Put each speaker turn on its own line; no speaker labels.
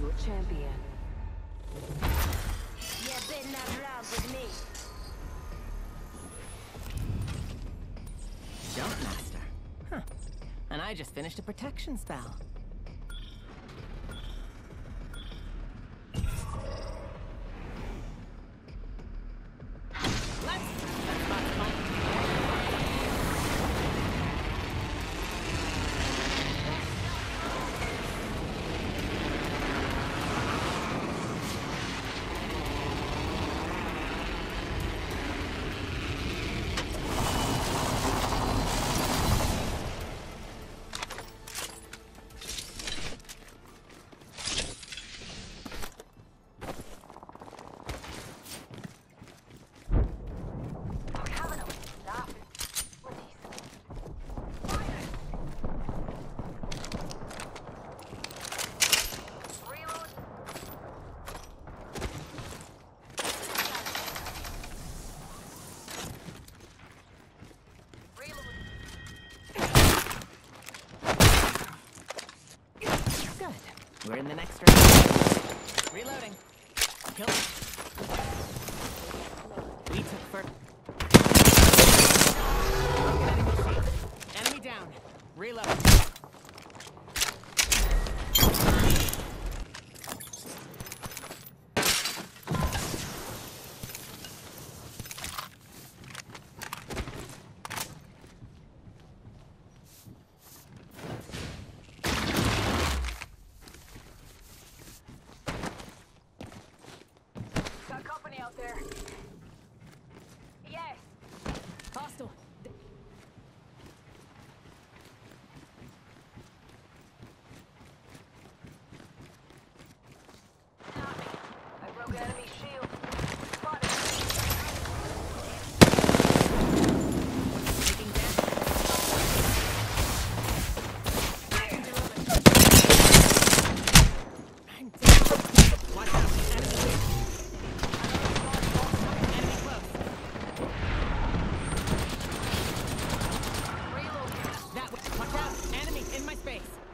your champion.
You better not round with me.
Jump Master. Huh. And I just finished a protection spell. We're in the next round. Reloading. Kill it. We took first. Enemy shield. Enemy down. Reload.
Out there. Yes.
Hostile.
I broke enemy shield. Spotted.
Taking damage. I'm down. Watch out. Enemy. Enemy close. That way. Watch out. Enemy in my space.